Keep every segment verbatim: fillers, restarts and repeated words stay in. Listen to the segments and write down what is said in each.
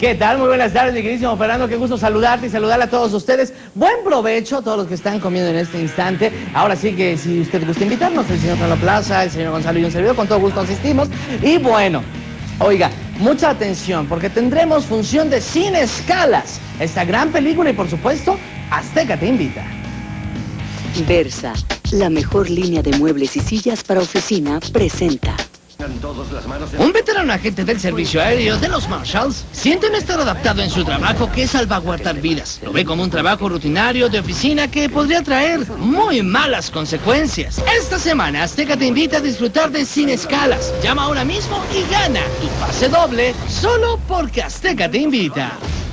¿Qué tal? Muy buenas tardes, mi queridísimo Fernando. Qué gusto saludarte y saludar a todos ustedes. Buen provecho a todos los que están comiendo en este instante. Ahora sí que si usted gusta invitarnos, el señor Carlos Plaza, el señor Gonzalo y un servidor, con todo gusto asistimos. Y bueno, oiga, mucha atención porque tendremos función de Sin Escalas, esta gran película y por supuesto, Azteca te invita. Versa, la mejor línea de muebles y sillas para oficina, presenta. Un veterano agente del servicio aéreo de los Marshalls siente no estar adaptado en su trabajo, que es salvaguardar vidas. Lo ve como un trabajo rutinario de oficina que podría traer muy malas consecuencias. Esta semana Azteca te invita a disfrutar de Sin Escalas. Llama ahora mismo y gana tu pase doble solo porque Azteca te invita.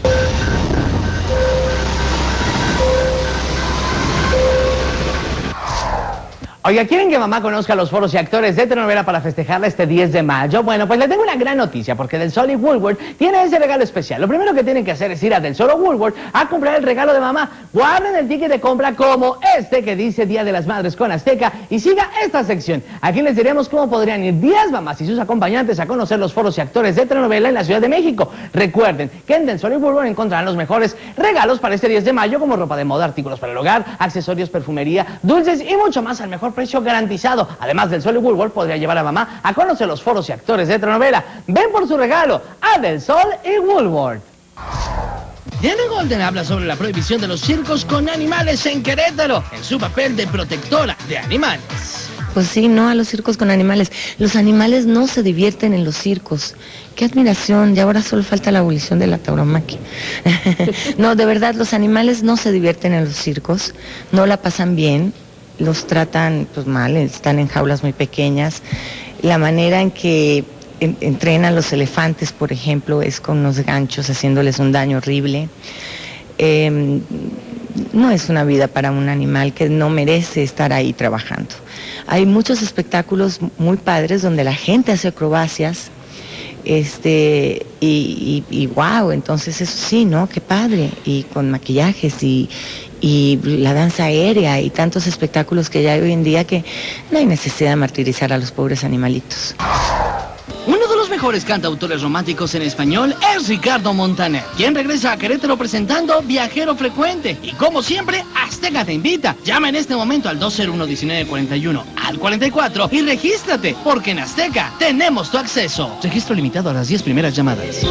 Oiga, ¿quieren que mamá conozca los foros y actores de telenovela para festejarla este diez de mayo? Bueno, pues le tengo una gran noticia, porque Del Sol y Woolworth tiene ese regalo especial. Lo primero que tienen que hacer es ir a Del Sol o Woolworth a comprar el regalo de mamá. Guarden el ticket de compra como este que dice Día de las Madres con Azteca y siga esta sección. Aquí les diremos cómo podrían ir diez mamás y sus acompañantes a conocer los foros y actores de telenovela en la Ciudad de México. Recuerden que en Del Sol y Woolworth encontrarán los mejores regalos para este diez de mayo, como ropa de moda, artículos para el hogar, accesorios, perfumería, dulces y mucho más al mejor precio garantizado. Además, Del Sol y Woolworth podría llevar a mamá a conocer los foros y actores de telenovela. Ven por su regalo a Del Sol y Woolworth. Diana Golden habla sobre la prohibición de los circos con animales en Querétaro, en su papel de protectora de animales. Pues sí, no a los circos con animales. Los animales no se divierten en los circos. ¡Qué admiración! Y ahora solo falta la abolición de la tauromaquia. No, de verdad, los animales no se divierten en los circos, no la pasan bien, los tratan pues mal, están en jaulas muy pequeñas. La manera en que en, entrenan los elefantes, por ejemplo, es con unos ganchos haciéndoles un daño horrible. Eh, no es una vida para un animal que no merece estar ahí trabajando. Hay muchos espectáculos muy padres donde la gente hace acrobacias, este, y, y, y wow, entonces eso sí, ¿no? Qué padre, y con maquillajes y, y la danza aérea y tantos espectáculos que ya hay hoy en día que no hay necesidad de martirizar a los pobres animalitos. Uno de los mejores cantautores románticos en español es Ricardo Montaner, quien regresa a Querétaro presentando Viajero Frecuente. Y como siempre, Azteca te invita. Llama en este momento al dos cero uno, diecinueve cuarenta y uno al cuarenta y cuatro y regístrate, porque en Azteca tenemos tu acceso. Registro limitado a las diez primeras llamadas.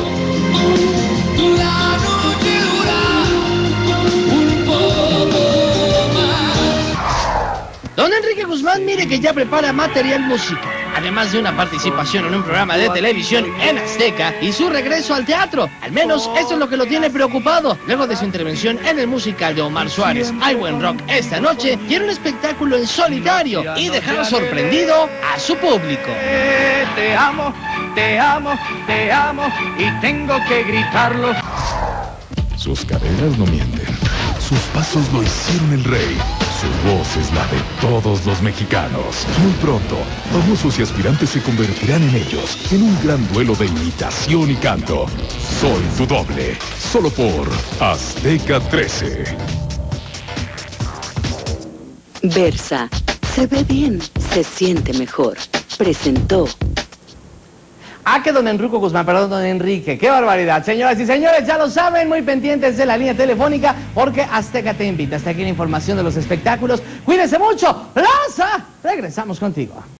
Don Enrique Guzmán, mire que ya prepara material musical, además de una participación en un programa de televisión en Azteca y su regreso al teatro. Al menos eso es lo que lo tiene preocupado. Luego de su intervención en el musical de Omar Suárez, Hay Buen Rock esta noche, quiere un espectáculo en solitario y dejar sorprendido a su público. Te amo, te amo, te amo y tengo que gritarlo. Sus caderas no mienten, sus pasos lo hicieron el rey. Su voz es la de todos los mexicanos. Muy pronto, famosos y aspirantes se convertirán en ellos, en un gran duelo de imitación y canto. Soy tu doble, solo por Azteca trece. Versa, se ve bien, se siente mejor. Presentó. Ah, que don Enrique Guzmán, perdón, don Enrique, qué barbaridad. Señoras y señores, ya lo saben, muy pendientes de la línea telefónica, porque Azteca te invita. Hasta aquí la información de los espectáculos. Cuídense mucho. Plaza, regresamos contigo.